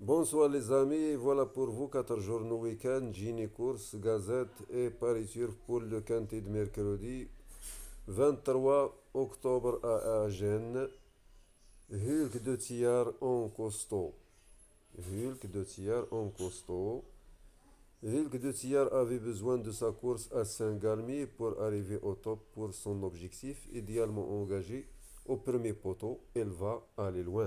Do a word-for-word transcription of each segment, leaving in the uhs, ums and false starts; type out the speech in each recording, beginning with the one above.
Bonsoir les amis, voilà pour vous quatre journaux week-end, Gini course, gazette et pariture pour le quintet de mercredi vingt-trois octobre à Agen, Hulk de Thiard en costaud. Hulk de Thiard en costaud. Hulk de Thiard avait besoin de sa course à Saint-Galmier pour arriver au top pour son objectif, idéalement engagé au premier poteau. Elle va aller loin.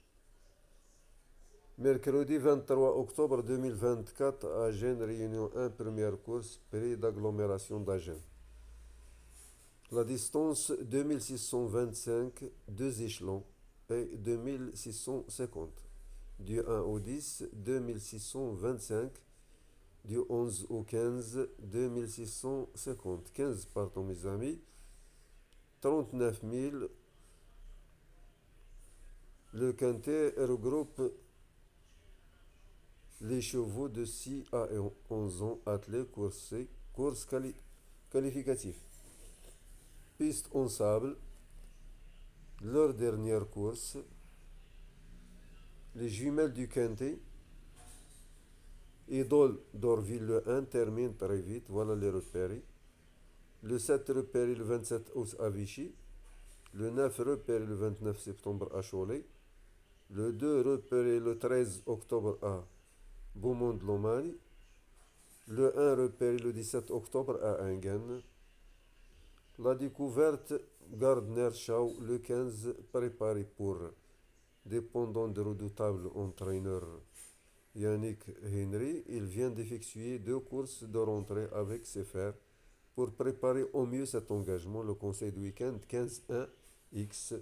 Mercredi vingt-trois octobre deux mille vingt-quatre, Agen, Réunion un, première course, prix d'agglomération d'Agen. La distance deux mille six cent vingt-cinq, deux échelons, et deux mille six cent cinquante. Du un au dix, deux mille six cent vingt-cinq. Du onze au quinze, deux mille six cent cinquante. quinze, pardon mes amis. trente-neuf mille. Le quintet regroupe les chevaux de six à onze ans attelés coursés, course quali qualificative. Piste en sable, leur dernière course. Les jumelles du Quintet. Idole d'Orville le un termine très vite, voilà les repérés. Le sept repéré le vingt-sept août à Vichy. Le neuf repéré le vingt-neuf septembre à Cholet. Le deux repéré le treize octobre à Beaumont-de-Lomagne. Le un repéré le dix-sept octobre à Enghien. La découverte Gardner Shaw le quinze préparé pour, dépendant de redoutable entraîneur Yannick Henry, il vient d'effectuer deux courses de rentrée avec ses fers pour préparer au mieux cet engagement. Le conseil du week-end quinze un X.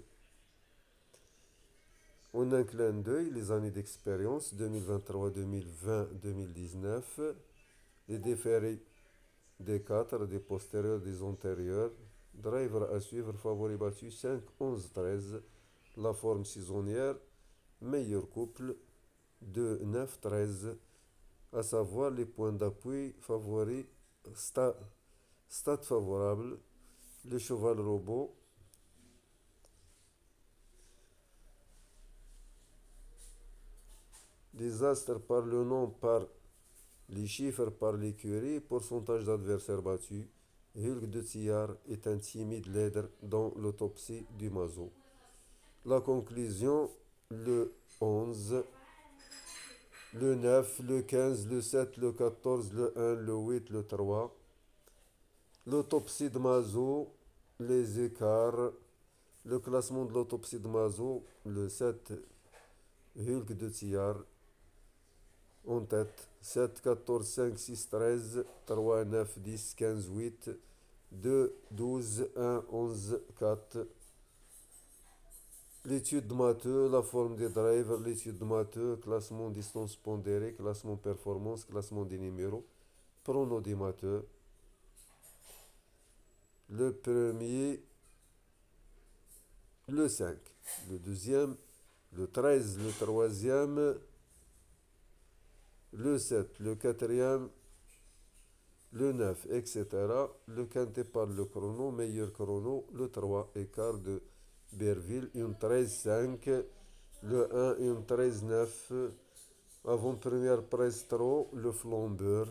En un clin d'œil, les années d'expérience deux mille vingt-trois, deux mille vingt, deux mille dix-neuf, les déférés des quatre, des postérieurs, des antérieurs. Driver à suivre, favori battu cinq, onze, treize. La forme saisonnière, meilleur couple deux, neuf, treize. À savoir les points d'appui favoris, sta- stade favorable, le cheval robot. Les astres par le nom, par les chiffres, par l'écurie, pourcentage d'adversaires battus. Hulk de Thiard est un timide leader dans l'autopsie du mazo. La conclusion, le onze, le neuf, le quinze, le sept, le quatorze, le un, le huit, le trois. L'autopsie de mazo, les écarts. Le classement de l'autopsie de mazo, le sept, Hulk de Thiard en tête. sept, quatorze, cinq, six, treize, trois, neuf, dix, quinze, huit, deux, douze, un, onze, quatre. L'étude de Matteux, la forme des drivers, l'étude de Matteux, classement distance pondérée, classement performance, classement des numéros, prono des Matteux. Le premier, le cinq, le deuxième, le treize, le troisième, le sept, le quatrième, le neuf, et cetera. Le quintet par le chrono, meilleur chrono, le trois, écart de Berville, une treize cinq, le un, une treize neuf, avant-première Prestro, le flambeur.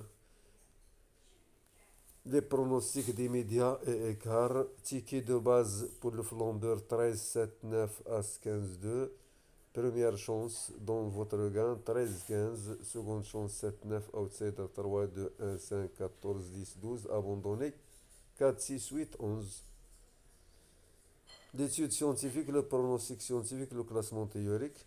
Les pronostics des médias et écart, ticket de base pour le flambeur treize sept neuf As quinze deux. Première chance dans votre gain treize quinze. Seconde chance sept neuf outsider trois deux un cinq quatorze dix douze. Abandonné quatre six huit onze. L'étude scientifique, le pronostic scientifique, le classement théorique.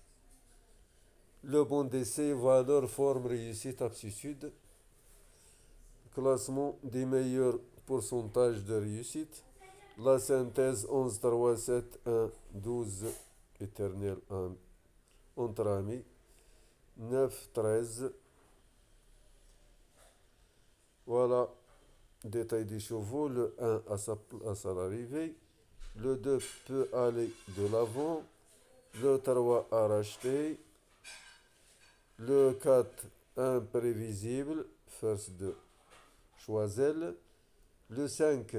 Le bon d'essai, valeur, forme, réussite, aptitude. Classement des meilleurs pourcentages de réussite. La synthèse onze trois sept un douze. Éternel entre amis. neuf treize. Voilà, détail des chevaux. Le un à sa, à sa arrivée. Le deux peut aller de l'avant. Le trois à racheter. Le quatre imprévisible. First de Choiseul. Le cinq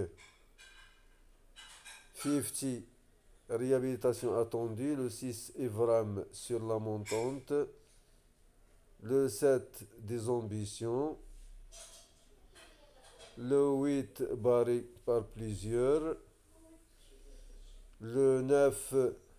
cinquante, réhabilitation attendue. Le six Evram sur la montante. Le sept, des ambitions. Le huit, barré par plusieurs. Le neuf,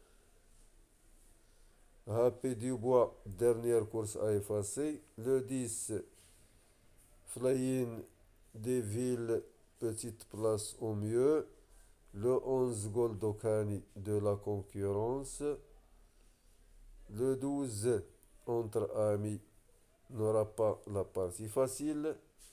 Happy Dubois, dernière course à effacer. Le dix, Flying des villes, petite place au mieux. Le onze, Goldokani de la concurrence. Le douze, entre amis, n'aura pas la partie facile.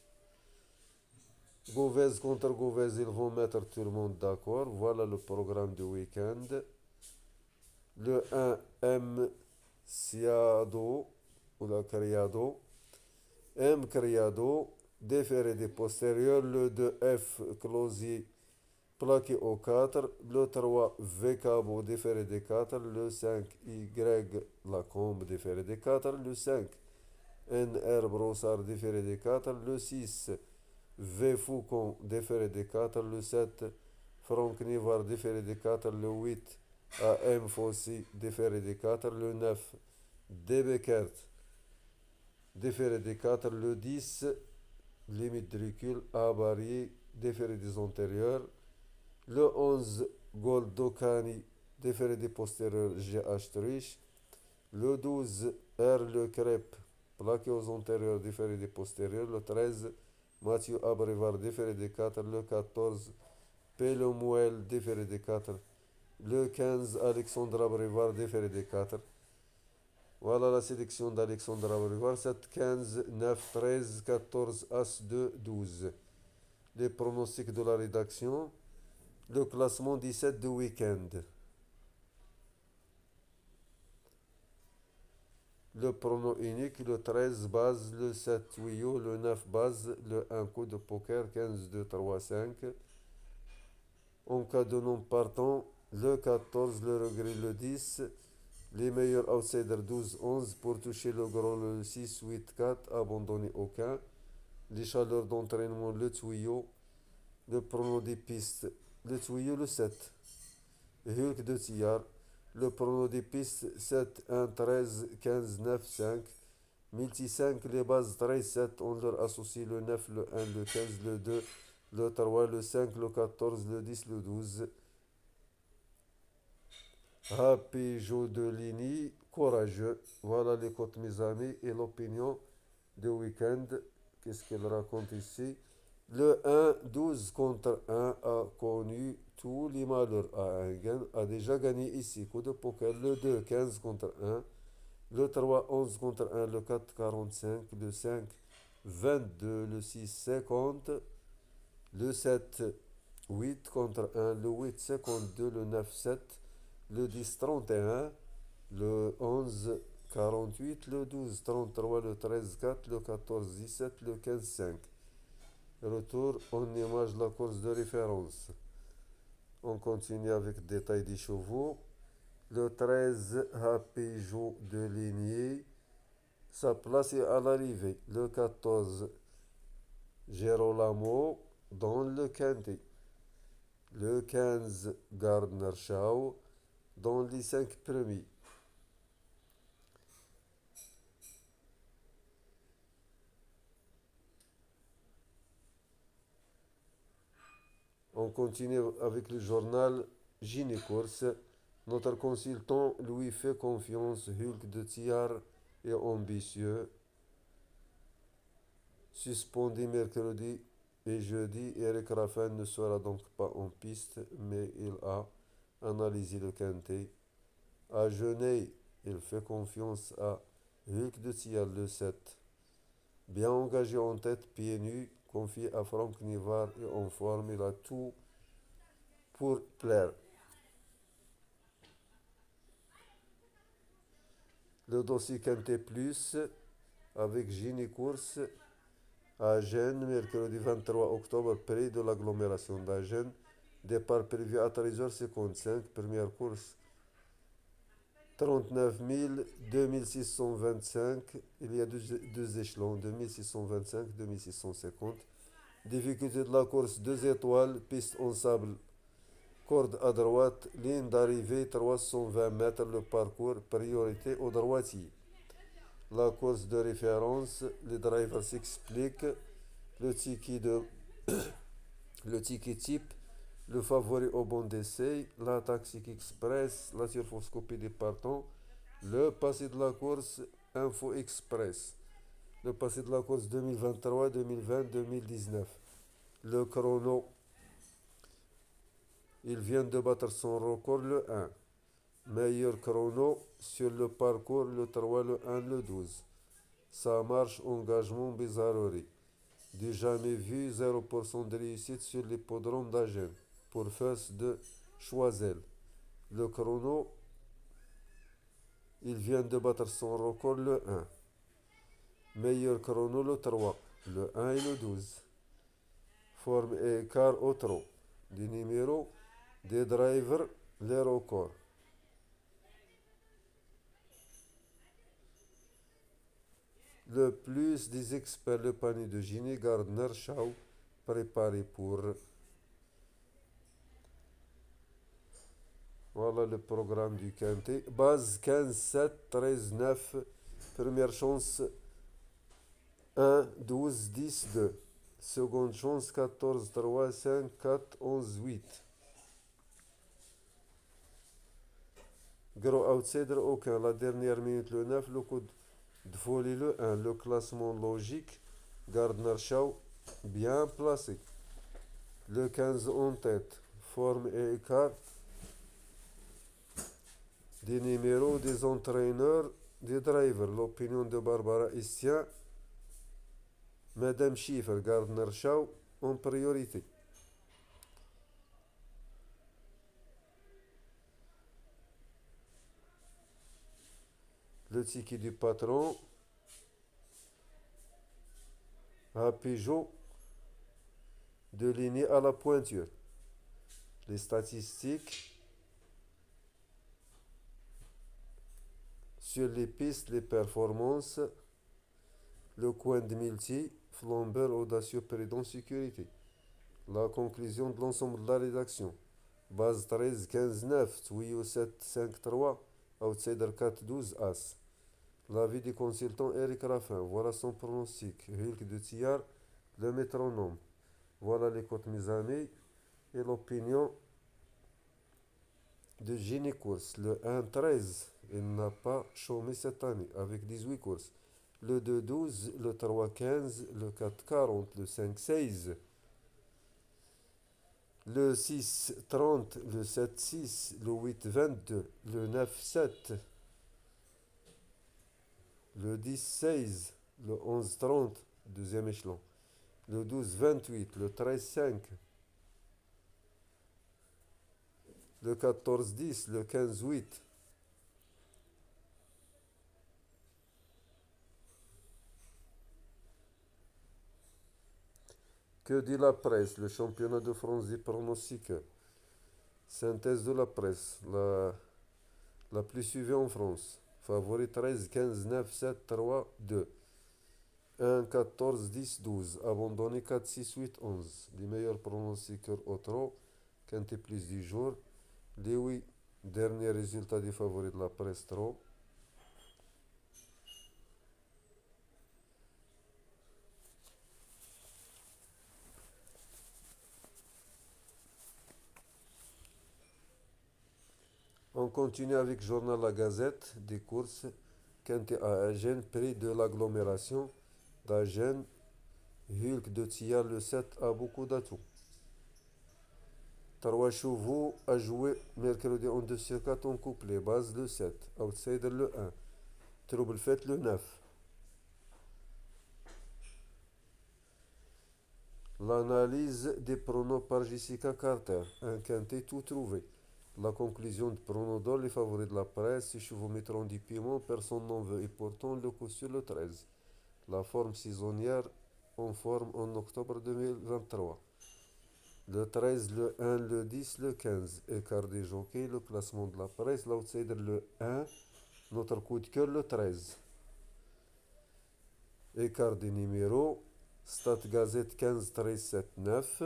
Govez contre Govez, ils vont mettre tout le monde d'accord. Voilà le programme du week-end. Le un, M. Siado, ou la Criado. M. Criado, déféré des postérieurs. Le deux, F. Closier, plaqué au quatre. Le trois, V. Cabo, déféré des quatre. Le cinq, Y. Lacombe, déféré des quatre. Le cinq, N. R. Brossard, déféré des quatre. Le six, V. Foucon, déféré des quatre. Le sept, Franck Nivard, déféré des quatre. Le huit, A M. Fossi, déféré des quatre. Le neuf, D. Beckert, déféré des quatre. Le dix, limite de recul, A. Barrier, déféré des antérieurs. Le onze, Goldokani, déféré des postérieurs, G. H. Le douze, R. Le Crêpe, plaqué aux antérieurs, déféré des postérieurs. Le treize, Mathieu Abrevard, déféré des quatre. Le quatorze, P. Le Mouel, déféré des quatre. Le quinze, Alexandre Abrevard, déféré des quatre. Voilà la sélection d'Alexandre Abrevard. sept, quinze, neuf, treize, quatorze, As, deux, douze. Les pronostics de la rédaction. Le classement dix-sept du week-end. Le prono unique, le treize base, le sept tuyau, le neuf base, le un coup de poker, quinze, deux, trois, cinq. En cas de non partant, le quatorze, le regret, le dix. Les meilleurs outsiders, douze, onze. Pour toucher le gros, le six, huit, quatre. Abandonner aucun. Les chaleurs d'entraînement, le tuyau. Le prono des pistes, le tuyau, le sept. Hulk de Tillard. Le prono des pistes, sept, un, treize, quinze, neuf, cinq. Multi cinq, les bases treize, sept. On leur associe le neuf, le un, le quinze, le deux, le trois, le cinq, le quatorze, le dix, le douze. Happy Jodelini, courageux. Voilà les cotes, mes amis, et l'opinion de week-end. Qu'est-ce qu'elle raconte ici? Le un, douze contre un a connu tous les malheurs. A, un gain, a déjà gagné ici. Coup de poker. Le deux, quinze contre un. Le trois, onze contre un. Le quatre, quarante-cinq. Le cinq, vingt-deux. Le six, cinquante. Le sept, huit contre un. Le huit, cinquante-deux. Le neuf, sept. Le dix, trente et un. Le onze, quarante-huit. Le douze, trente-trois. Le treize, quatre. Le quatorze, dix-sept. Le quinze, cinq. Retour en image de la course de référence. On continue avec détail des chevaux. Le treize, Happy Joe de Ligné. Sa place est à l'arrivée. Le quatorze, Gerolamo dans le quintet. Le quinze, Gardner Shaw dans les cinq premiers. On continue avec le journal Gynécourse. Notre consultant lui fait confiance. Hulk de Thiard est ambitieux. Suspendu mercredi et jeudi, Eric Raffin ne sera donc pas en piste, mais il a analysé le quintet. À Genève, il fait confiance à Hulk de Thiard le sept. Bien engagé en tête, pieds nus, confié à Franck Nivard et en forme, il a tout pour plaire. Le dossier Quintet Plus avec Gini Course à Gênes, mercredi vingt-trois octobre, près de l'agglomération d'Agen. Départ prévu à treize heures cinquante-cinq, première course trente-neuf mille, deux mille six cent vingt-cinq. Il y a deux, deux échelons, deux mille six cent vingt-cinq, deux mille six cent cinquante. Difficulté de la course, deux étoiles, piste en sable, corde à droite, ligne d'arrivée trois cent vingt mètres. Le parcours, priorité au droitier. La course de référence, les drivers s'expliquent, le ticket, de, le ticket type, le favori au bon d'essai, la tactique express, la turfoscopie des partants, le passé de la course, info express, le passé de la course deux mille vingt-trois, deux mille vingt, deux mille dix-neuf. Le chrono, il vient de battre son record le un. Meilleur chrono sur le parcours le trois, le un, le douze. Ça marche, engagement, bizarrerie. Du jamais vu, zéro pour cent de réussite sur l'hippodrome d'Agen pour Fes de Choiseul. Le chrono, il vient de battre son record le un. Meilleur chrono le trois, le un et le douze. Forme et écart au trot. Des numéros, des drivers, les records. Le plus des experts, le panier de Ginny Gardner Shaw, préparé pour. Voilà le programme du quintet. Base quinze, sept, treize, neuf. Première chance un, douze, dix, deux. Seconde chance quatorze, trois, cinq, quatre, onze, huit. Gros outsider aucun. La dernière minute le neuf, le coup de folie le un. Le classement logique, Gardner Shaw bien placé. Le quinze en tête. Forme et écart. Des numéros, des entraîneurs, des drivers. L'opinion de Barbara Istien. Madame Schiffer, Gardner Shaw en priorité. Le ticket du patron. À Peugeot. De lignée à la pointure. Les statistiques. Sur les pistes, les performances. Le coin de multi. Flambeur audacieux président sécurité. La conclusion de l'ensemble de la rédaction. Base treize, quinze, neuf, tuyau sept, cinq, trois, outsider quatre, douze, As. L'avis du consultant Eric Raffin. Voilà son pronostic. Hulk de Tillard, le métronome. Voilà les cotes mes amis. Et l'opinion de Ginny Course. Le un treize, il n'a pas chômé cette année avec dix-huit courses. Le deux douze, le trois quinze, le quatre quarante, le cinq seize, le six trente, le sept six, le huit vingt-deux, le neuf sept, le dix seize, le onze trente, deuxième échelon, le douze vingt-huit, le treize cinq, le quatorze dix, le quinze huit. Que dit la presse? Le championnat de France des pronostiqueurs. Synthèse de la presse. La, la plus suivie en France. Favori treize, quinze, neuf, sept, trois, deux. un, quatorze, dix, douze. Abandonné quatre, six, huit, onze. Les meilleurs pronostiqueurs au trot. Quintet plus du jour. Les huit derniers résultats des favoris de la presse trot. On continue avec Journal La Gazette des courses. Quintet à Agen, prix de l'agglomération d'Agen. Hulk de Tillard le sept a beaucoup d'atouts. trois chevaux à jouer mercredi en deux sur quatre en couplet. Base le sept. Outsider le un. Trouble fait le neuf. L'analyse des pronos par Jessica Carter. Un quintet tout trouvé. La conclusion de Pronodol, les favoris de la presse, les chevaux mettront du piment, personne n'en veut et pourtant le coup sur le treize. La forme saisonnière en forme en octobre deux mille vingt-trois. Le treize, le un, le dix, le quinze. Écart des jockeys, le classement de la presse, l'outsider le un, notre coup de cœur le treize. Écart des numéros, Stat Gazette quinze, treize, sept, neuf.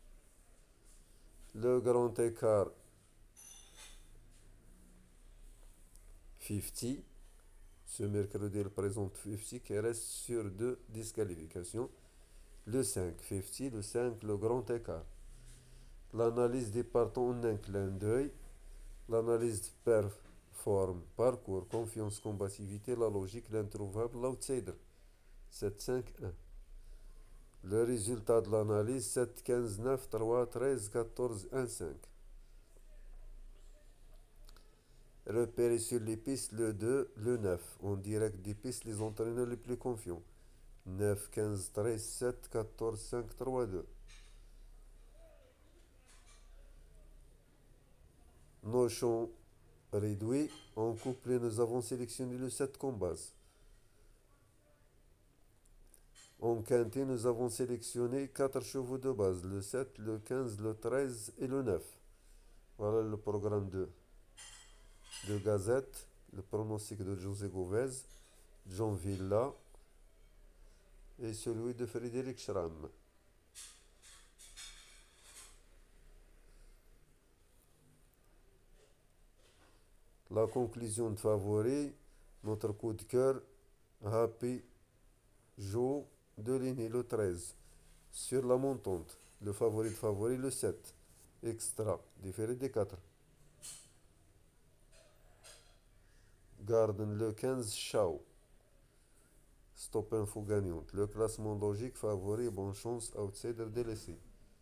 Le grand écart cinquante. Ce mercredi, il présente cinquante qui reste sur deux disqualifications. Le cinq, cinquante, le cinq, le grand écart. L'analyse des partants en un clin d'œil. L'analyse performe, parcours, confiance, combativité, la logique, l'introuvable, l'outsider. sept cinq un. Le résultat de l'analyse, sept quinze neuf trois treize quatorze un cinq. Repéré sur les pistes le deux, le neuf. En direct des pistes, les entraîneurs les plus confiants. neuf quinze treize sept quatorze cinq trois deux. Nos champs réduits. En couplet, nous avons sélectionné le sept comme base. En quintet, nous avons sélectionné quatre chevaux de base, le sept, le quinze, le treize et le neuf. Voilà le programme de, de Gazette, le pronostic de José Govez, John Villa et celui de Frédéric Schramm. La conclusion de favori, notre coup de cœur, Happy Joe de Ligny, le treize. Sur la montante, le favori de favori, le sept. Extra, différé des quatre. Garden, le quinze, Shaw. Stop info gagnante. Le classement logique, favori, bonne chance, outsider délaissé.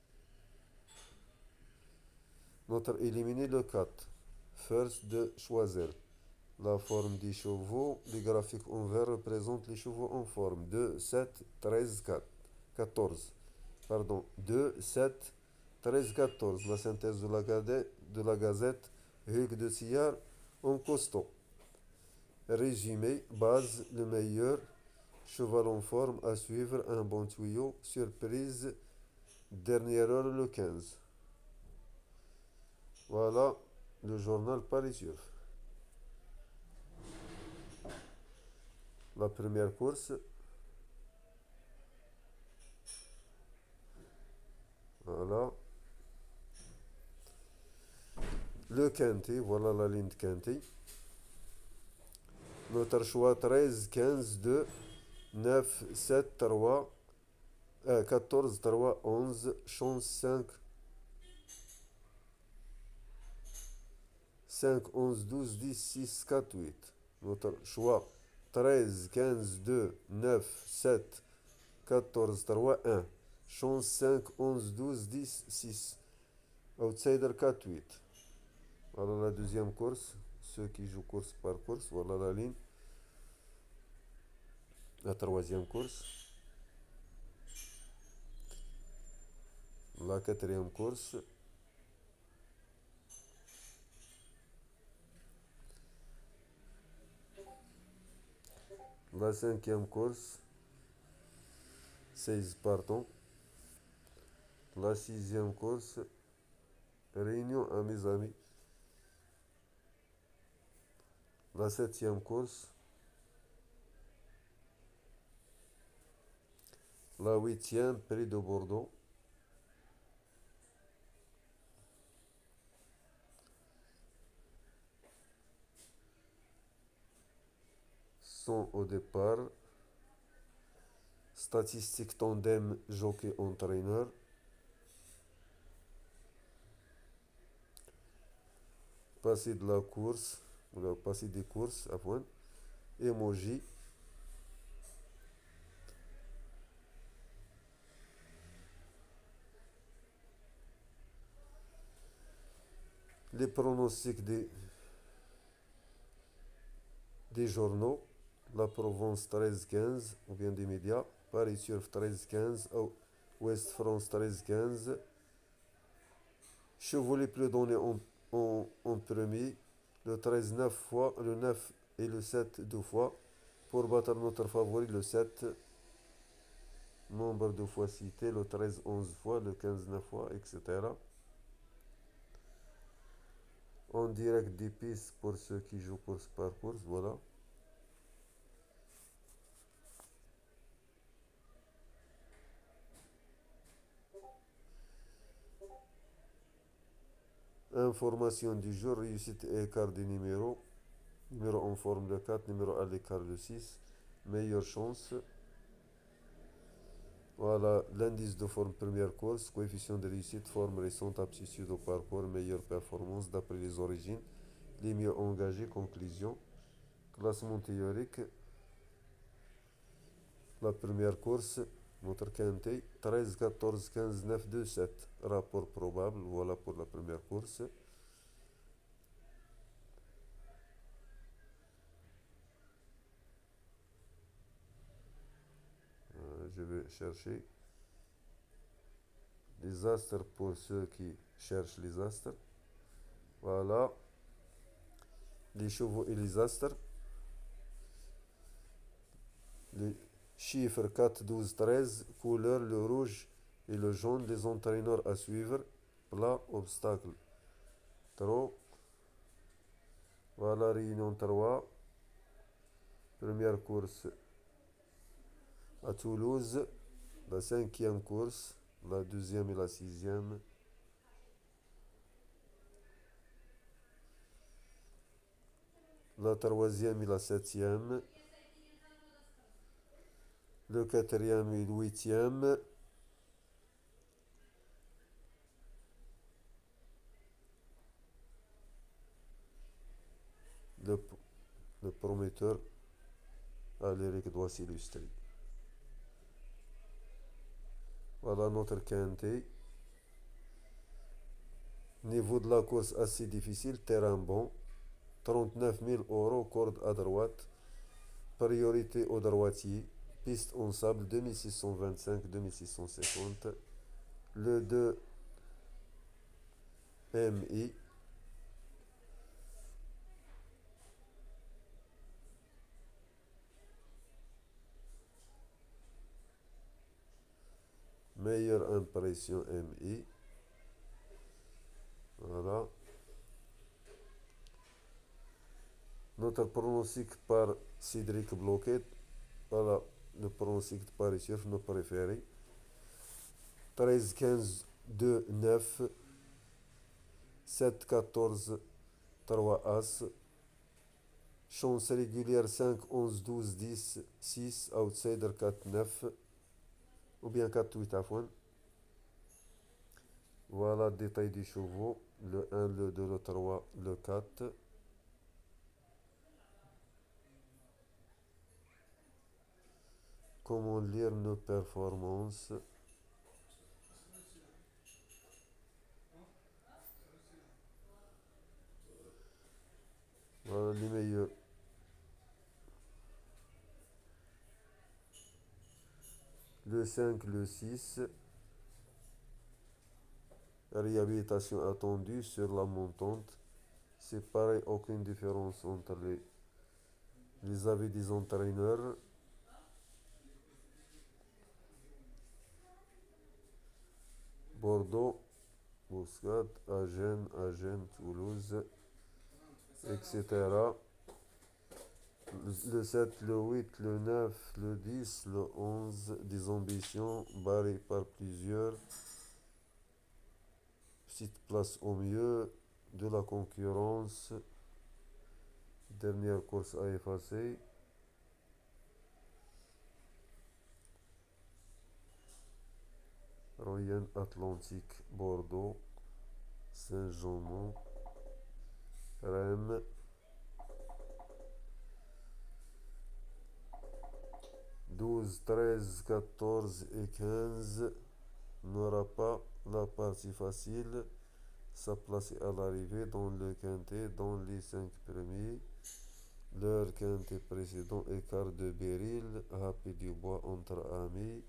Notre éliminé, le quatre. First de Choiseul. La forme des chevaux, les graphiques en vert représentent les chevaux en forme. deux, sept, treize, quatre, quatorze. Pardon, deux, sept, treize, quatorze. La synthèse de la, de la gazette, Hugues de Sillard en costaud. Résumé, base, le meilleur. Cheval en forme à suivre, un bon tuyau. Surprise, dernière heure le quinze. Voilà le journal parisien. La première course. Voilà. Le quintet, voilà la ligne de quintet. Notre choix treize, quinze, deux, neuf, sept, trois, euh, quatorze, trois, onze, chance cinq, cinq, onze, douze, dix, six, quatre, huit. Notre choix treize, quinze, deux, neuf, sept, quatorze, trois, un. Chance cinq, onze, douze, dix, six. Outsider quatre, huit. Voilà la deuxième course. Ceux qui jouent course par course, voilà la ligne. La troisième course. La quatrième course. La cinquième course. seize partants. La sixième course. Réunion à mes amis. La septième course. La huitième, Prix de Bordeaux. Sont au départ. Statistiques tandem jockey entraîneur. Passé de la course, ou la passé des courses, à point. Emoji. Les pronostics des, des journaux. La Provence treize quinze, ou bien des médias. Paris Surf treize quinze, Ouest France treize quinze. Chevaux les plus donnés en, en, en premier. Le treize neuf fois, le neuf et le sept deux fois. Pour battre notre favori, le sept. Nombre de fois cité, le treize onze fois, le quinze neuf fois, et cetera. En direct des pistes pour ceux qui jouent course par course, voilà. Information du jour, réussite et écart des numéros. Numéro en forme le quatre, numéro à l'écart le six. Meilleure chance. Voilà, l'indice de forme première course, coefficient de réussite, forme récente, aptitude au parcours, meilleure performance d'après les origines, les mieux engagés, conclusion. Classement théorique, la première course, notre quintet, treize, quatorze, quinze, neuf, deux, sept. Rapport probable, voilà pour la première course. Euh, je vais chercher les astres pour ceux qui cherchent les astres. Voilà, les chevaux et les astres. Les chiffres quatre, douze, treize, couleur le rouge et le jaune, les entraîneurs à suivre, plat, obstacle, trop. Voilà, réunion trois, première course à Toulouse, la cinquième course, la deuxième et la sixième. La troisième et la septième. Le quatrième et le huitième. Le, le prometteur Aléric doit s'illustrer. Voilà notre quintet. Niveau de la course assez difficile, terrain bon. trente-neuf mille euros, corde à droite. Priorité au droitier. Piste en sable deux mille six cent vingt-cinq, deux mille six cent cinquante. Le deux M I. Meilleure impression M I. Voilà. Notre pronostic par Cédric Bloquet. Voilà le pronostic de Paris Surf, nos préférés. treize, quinze, deux, neuf. sept, quatorze, trois As. Chance régulière cinq, onze, douze, dix, six. Outsider quatre, neuf. Ou bien quatre, huit à fond. Voilà le détail des chevaux. Le un, le deux, le trois, le quatre. Comment lire nos performances? Voilà les meilleurs. Le cinq, le six. Réhabilitation attendue sur la montante. C'est pareil, aucune différence entre les, les avis des entraîneurs. Bordeaux, Muscat, Agen, Agen, Toulouse, et cetera. Le sept, le huit, le neuf, le dix, le onze, des ambitions barrées par plusieurs. Petite place au mieux, de la concurrence. Dernière course à effacer. Royal Atlantique, Bordeaux, Saint-Jean-Mont, Rennes. douze, treize, quatorze et quinze n'aura pas la partie facile. Sa place à l'arrivée dans le quintet dans les cinq premiers. Leur quintet précédent, écart de Béril, Happy Dubois entre amis.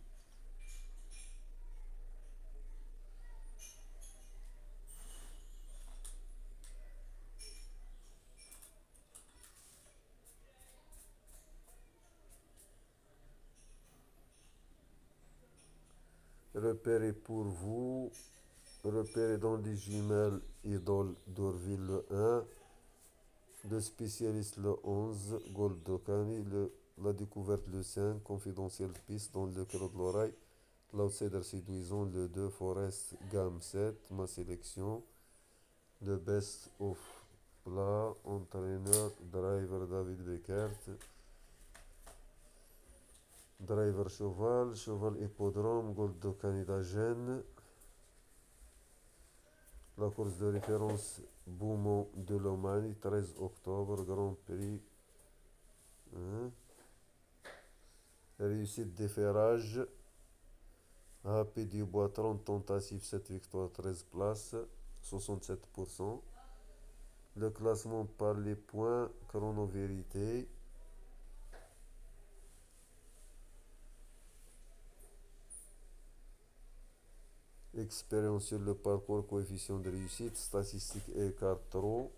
Repérez pour vous. Repérez dans les jumelles Idole d'Orville le un. Le spécialiste le onze. Goldocani. Le, la découverte le cinq. Confidentiel piste dans le creux de l'oreille. L'outsider séduisant le deux. Forest Gamme sept. Ma sélection. Le best of plat, entraîneur, driver David Beckert, driver cheval, cheval hippodrome, Gold Canada Gênes, la course de référence Beaumont de Lomagne, treize octobre, Grand Prix. Hein? Réussite des ferrages. Happy Dubois, trente tentatives, sept victoires, treize places, soixante-sept pour cent. Le classement par les points, chrono-vérité. Expérience sur le parcours, coefficient de réussite, statistiques et écart trop.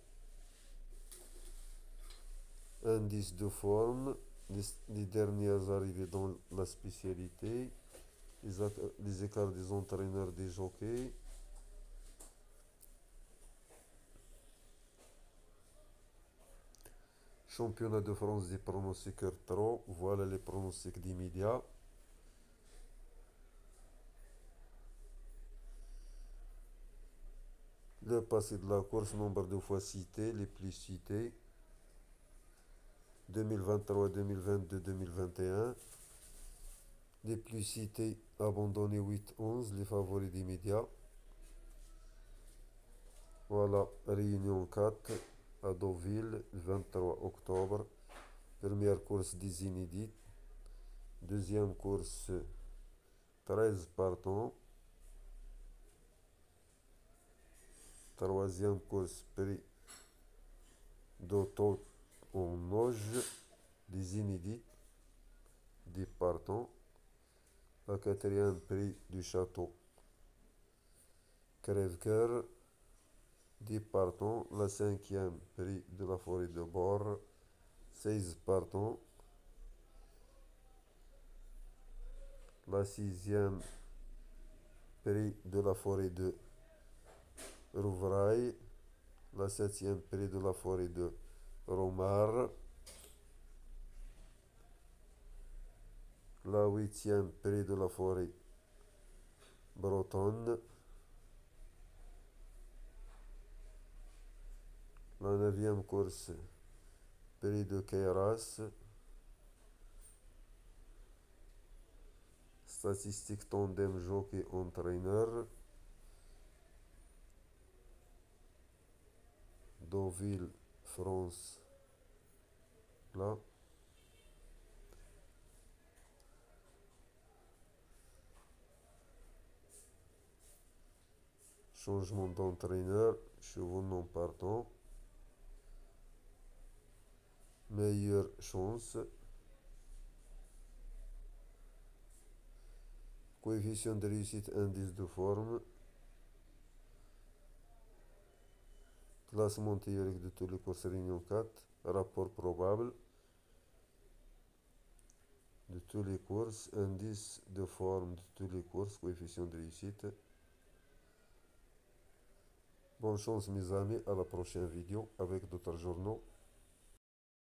Indice de forme, les, les dernières arrivées dans la spécialité, les, les écarts des entraîneurs des jockeys. Championnat de France des pronostiqueurs trop, voilà les pronostics d'immédiat. Le passé de la course, nombre de fois cité, les plus cités. deux mille vingt-trois, deux mille vingt-deux, deux mille vingt et un. Les plus cités, abandonnés huit onze, les favoris d'immédiat. Voilà, Réunion quatre à Deauville, le vingt-trois octobre. Première course des inédites. Deuxième course, treize partants. Troisième course, prix d'auto en Noge, des inédites, dix partants. La quatrième, prix du château Crève-Cœur, dix partants. La cinquième, prix de la forêt de Bord, seize partants. La sixième, prix de la forêt de Rouvrail. La septième, prix de la forêt de Romar. La huitième, prix de la forêt bretonne. La neuvième course, prix de Queyras. Statistique tandem jockey entraîneur. Deauville, France. Là. Changement d'entraîneur, chevaux non partants. Meilleure chance. Coefficient de réussite, indice de forme. Classement théorique de tous les courses Réunion quatre. Rapport probable de toutes les courses. Indice de forme de toutes les courses. Coefficient de réussite. Bonne chance mes amis, à la prochaine vidéo avec d'autres journaux.